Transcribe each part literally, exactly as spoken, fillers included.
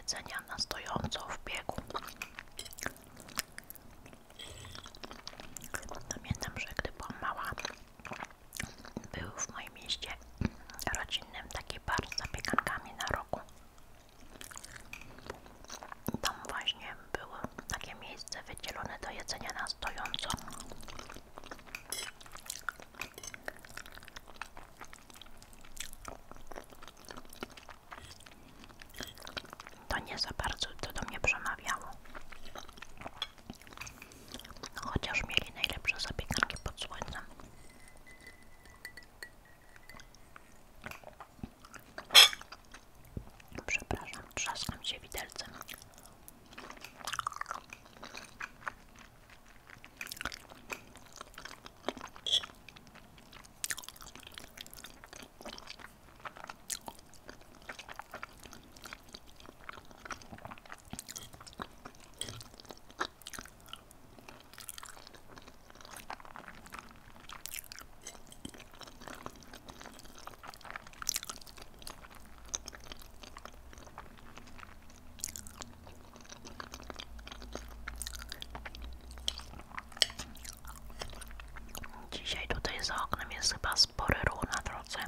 jedzenia na stojąco w biegu. Pamiętam, że gdy byłam mała, był w moim mieście rodzinnym taki bar z zapiekankami na rogu. Tam właśnie było takie miejsce wydzielone do jedzenia na stojąco. To nie za bardzo to do mnie przemawiało. No, chociaż mieli najlepsze zapiekanki pod słońcem. Przepraszam, trzaskam się widelcem. Dzisiaj tutaj za oknem jest chyba spory ruch na drodze.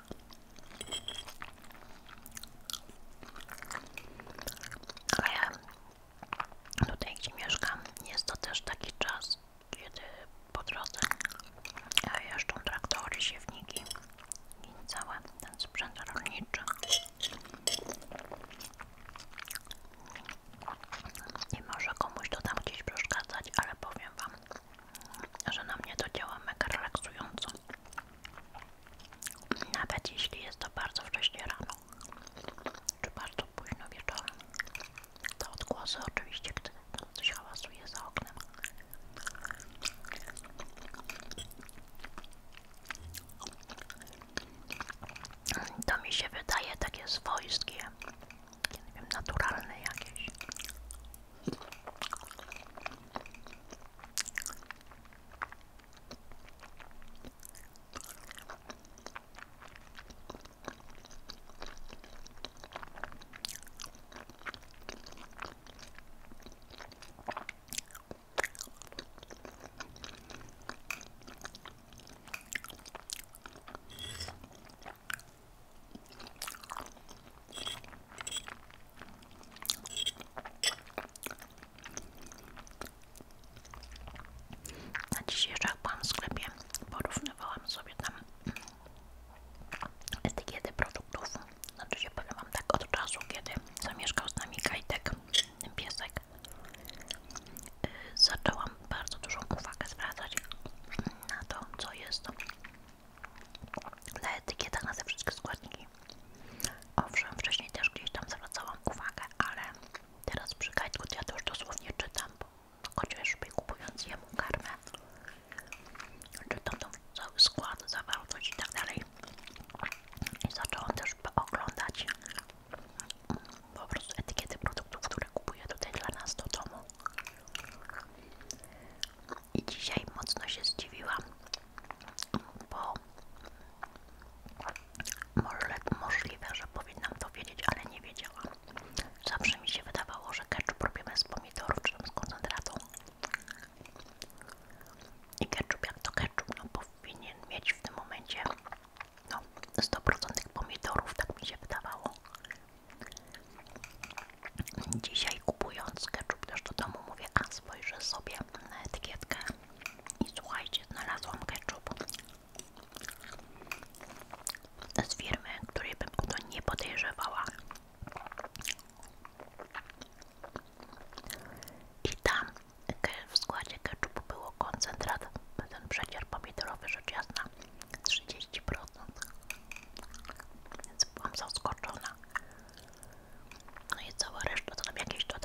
Ale ja tutaj, gdzie mieszkam, jest to też taki czas, kiedy po drodze jeżdżą traktory, siewniki i cały ten sprzęt rolniczy. I może komuś to tam gdzieś przeszkadzać, ale powiem wam, że na mnie to działa mega relaksująco. Nawet jeśli jest to bardzo wcześnie rano, czy bardzo późno wieczorem. Te odgłosy oczywiście, gdy coś hałasuje za oknem. To mi się wydaje takie swojskie, nie wiem, naturalne jakieś. Na dzisiaj, jak byłam w sklepie, porównywałam sobie tam etykiety produktów. Znaczy się powiem wam tak, od czasu, kiedy zamieszkał z nami Kajtek, ten piesek, zaczęłam bardzo dużą uwagę zwracać na to, co jest na etykietach, na te wszystkie składniki. Owszem, wcześniej też gdzieś tam zwracałam uwagę, ale teraz przy Kajtku ja to już dosłownie czytam, bo chociażby kupując jemu karmę, czytam tam cały skład, zawartość i tak dalej. I zaczęłam też oglądać po prostu etykiety produktów, które kupuję tutaj dla nas do domu. I dzisiaj mocno się zdziwiłam, bo może, możliwe, że powinnam to wiedzieć, ale nie wiedziałam. Zawsze mi się wydawało, że ketchup robimy z pomidorów czy tam z koncentratą. I ketchup jak to ketchup, no powinien mieć w tym momencie no sto procent tych pomidorów, tak mi się wydawało. Dzisiaj kupując ketchup też do domu mówię, a spojrzę sobie na etykietkę i słuchajcie, znalazłam ketchup z firmy, której bym o to nie podejrzewała. I tam w składzie ketchupu było koncentrat, ten przecier pomidorowy, rzecz jasna, trzydzieści procent. Więc byłam zaskoczona. No i cała reszta to tam jakieś to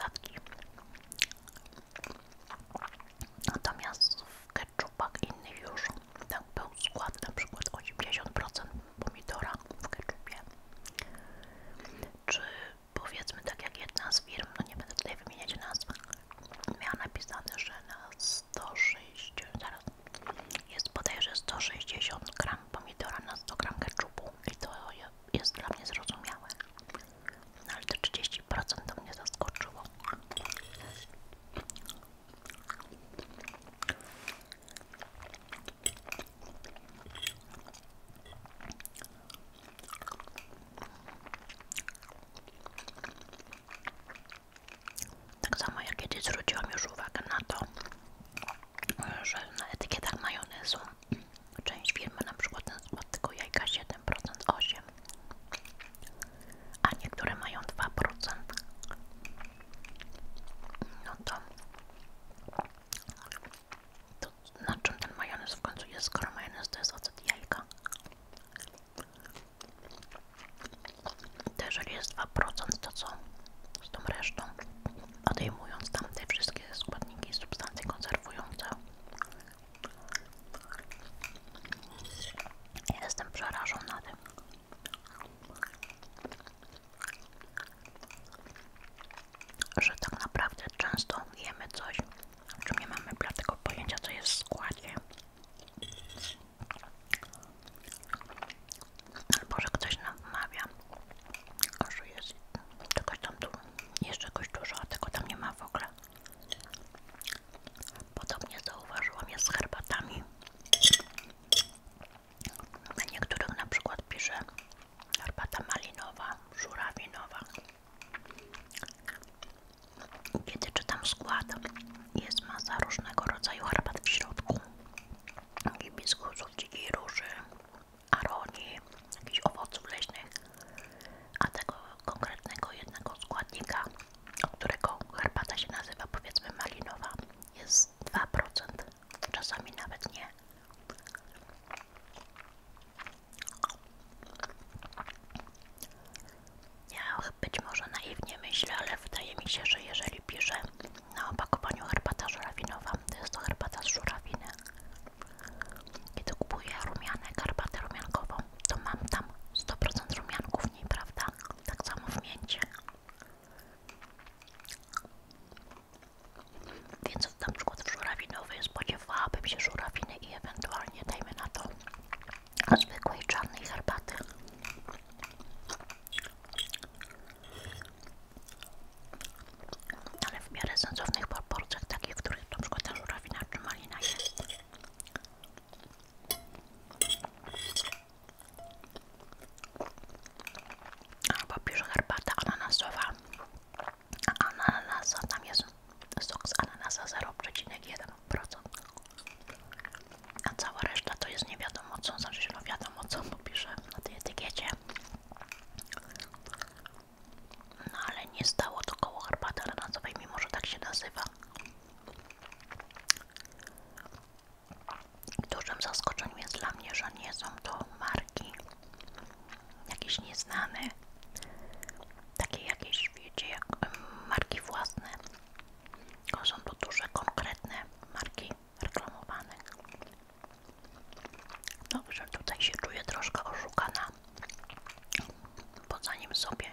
skład. Jest masa różnego rodzaju herbat w środku. Hibiskusów, dzikiej róży, aronii, jakichś owoców leśnych. A tego konkretnego jednego składnika, od którego herbata się nazywa, powiedzmy malinowa, jest dwa procent, czasami nawet nie. Ja być może naiwnie myślę, ale wydaje mi się, że jeżeli piszę na opakowaniu herbata żurawinowa, to jest to herbata z żurawiny. Kiedy kupuję rumianek, herbatę rumiankową, to mam tam sto procent rumianków w niej, prawda? Tak samo w mięcie. Więc na przykład w żurawinowej spodziewałabym się żurawiny i ewentualnie, dajmy na to, zwykłej czarnej herbaty. Ale w miarę sensownych proporcjach, takich, w których na przykład ta żurawina czy malina jest. Albo piszę herbata ananasowa, a ananasa tam jest sok z ananasa zero przecinek jeden procent. A cała reszta to jest nie wiadomo co, znaczy no wiadomo co, bo piszę na tej etykiecie. No ale nie stało to koło herbaty ananasowej, mimo że tak się nazywa. Dużym zaskoczeniem jest dla mnie, że nie są to marki jakieś nieznane, takie jakieś, wiecie, jak marki własne. To są to duże, konkretne marki reklamowane. Dobrze, tutaj się czuję troszkę oszukana, bo zanim sobie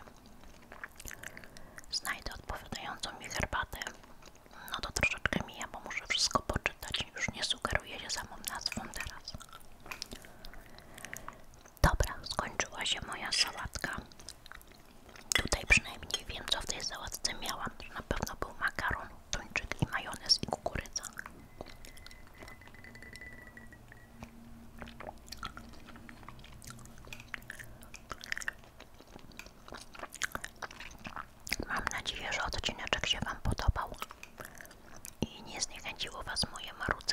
znajdę odpowiadającą mi herbatę, no to troszeczkę mija, bo muszę wszystko poczytać. Już nie sugeruję się samą nazwą teraz. Dobra, skończyła się moja sałatka. Tutaj przynajmniej wiem, co w tej sałatce miałam. To na pewno był makaron, tuńczyk i majonez i kukurydza. Mam nadzieję, że odcineczek się Wam podobał i nie zniechęciło Was moje marudzenie